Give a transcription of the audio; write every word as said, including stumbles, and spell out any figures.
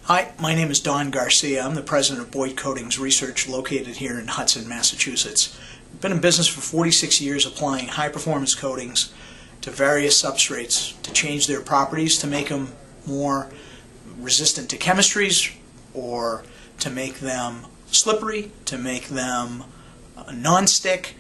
Hi, my name is Don Garcia. I'm the president of Boyd Coatings Research located here in Hudson, Massachusetts. I've been in business for forty-six years applying high-performance coatings to various substrates to change their properties to make them more resistant to chemistries or to make them slippery, to make them uh, non-stick,